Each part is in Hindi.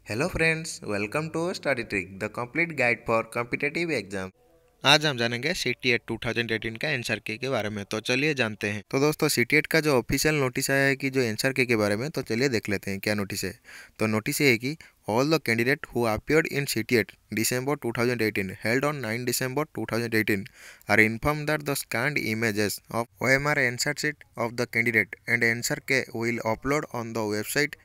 Hello friends, welcome to study trick the complete guide for competitive exam. आज हम जानेंगे सीटीएट 2018 का आंसर के बारे में। तो चलिए जानते हैं। तो दोस्तों, सीटीएट का जो ऑफिशियल नोटिस आया है कि जो आंसर के बारे में, तो चलिए देख लेते हैं क्या नोटिस है। तो नोटिस ये है कि all the candidate who appeared in CTET December 2018 held on 9 December 2018 are informed that the scanned images of OMR answer sheet of the candidate and answer K will upload on the website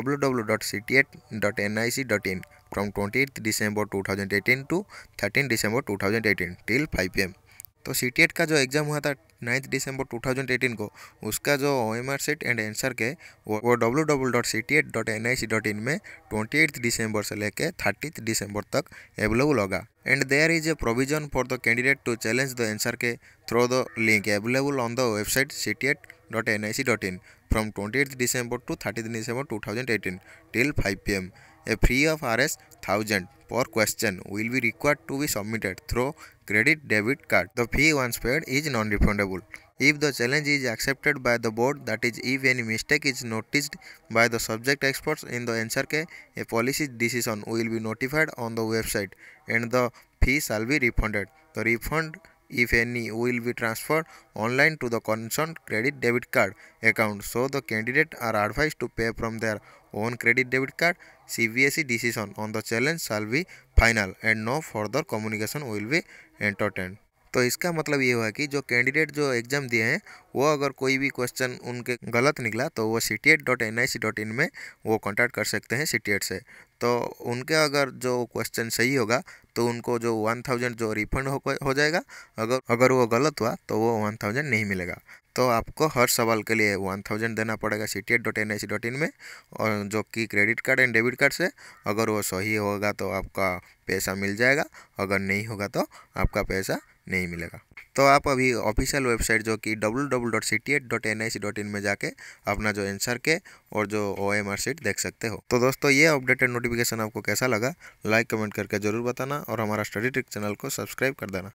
www.ctet.nic.in from 28th December 2018 to 13 December 2018 till 5 PM। तो सीटीएट का जो एग्ज़ाम हुआ था 9 दिसंबर 2018 को, उसका जो OMR शीट एंड आंसर के वो www.ctet.nic.in में 28 दिसंबर से लेके 30 दिसंबर तक अवेलेबल होगा। And there is a provision for the candidate to challenge the answer के through the link available on the website ctet.nic.in from 28th December to 30th December 2018 till 5 PM। A fee of Rs 1000 per question will be required to be submitted through credit debit card. The fee once paid is non-refundable. If the challenge is accepted by the board, that is, if any mistake is noticed by the subject experts in the answer K, a policy decision will be notified on the website and the fee shall be refunded. The refund, if any, will be transferred online to the concerned credit debit card account, so the candidate are advised to pay from their own credit debit card. CBSE decision on the challenge shall be final and no further communication will be entertained। तो इसका मतलब ये हुआ कि जो कैंडिडेट जो एग्ज़ाम दिए हैं, वो अगर कोई भी क्वेश्चन उनके गलत निकला तो वो ctet.nic.in में वो कांटेक्ट कर सकते हैं सीटीएट से। तो उनके अगर जो क्वेश्चन सही होगा तो उनको जो 1000 जो रिफंड हो जाएगा। अगर वो गलत हुआ तो वो 1000 नहीं मिलेगा। तो आपको हर सवाल के लिए 1000 देना पड़ेगा ctet.nic.in में, और जो कि credit card and debit card से। अगर वो सही होगा तो आपका पैसा मिल जाएगा, अगर नहीं होगा तो आपका पैसा नहीं मिलेगा। तो आप अभी ऑफिशियल वेबसाइट जो कि www.ctet.nic.in में जाके अपना जो आंसर के और जो OMR शीट देख सकते हो। तो दोस्तों, ये अपडेटेड नोटिफिकेशन आपको कैसा लगा, लाइक कमेंट करके ज़रूर बताना और हमारा स्टडी ट्रिक चैनल को सब्सक्राइब कर देना।